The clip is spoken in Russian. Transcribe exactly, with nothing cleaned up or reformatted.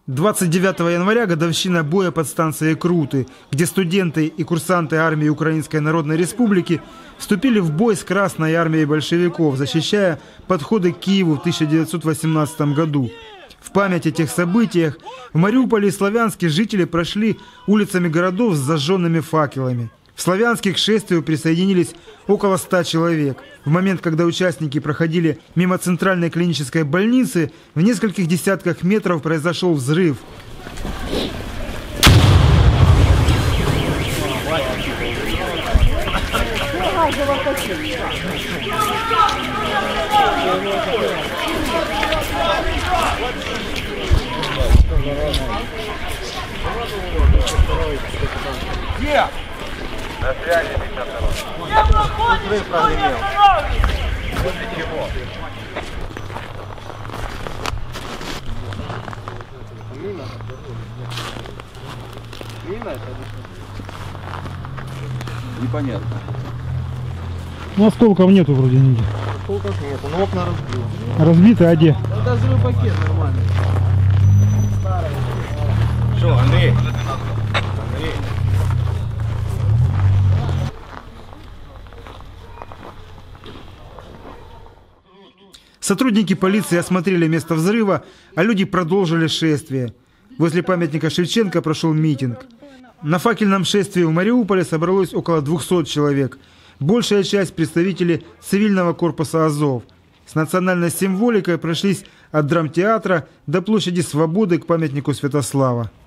двадцать девятого января годовщина боя под станцией Круты, где студенты и курсанты армии Украинской Народной Республики вступили в бой с Красной армией большевиков, защищая подходы к Киеву в тысяча девятьсот восемнадцатом году. В память о тех событиях в Мариуполе и Славянске жители прошли улицами городов с зажженными факелами. В Славянске к шествию присоединились около ста человек. В момент, когда участники проходили мимо центральной клинической больницы, в нескольких десятках метров произошел взрыв. Где? На связи пятьдесят два. Взрыв прогремел. После чего? Мина. Мина это? Непонятно. Ну, осколков нету вроде нигде. Осколков нету, но окна разбило. Разбиты, а где? Это взрыв пакет нормальный. Что, Андрей? Андрей. Сотрудники полиции осмотрели место взрыва, а люди продолжили шествие. Возле памятника Шевченко прошел митинг. На факельном шествии в Мариуполе собралось около двухсот человек. Большая часть представителей цивильного корпуса «Азов». С национальной символикой прошлись от драмтеатра до площади Свободы к памятнику Святослава.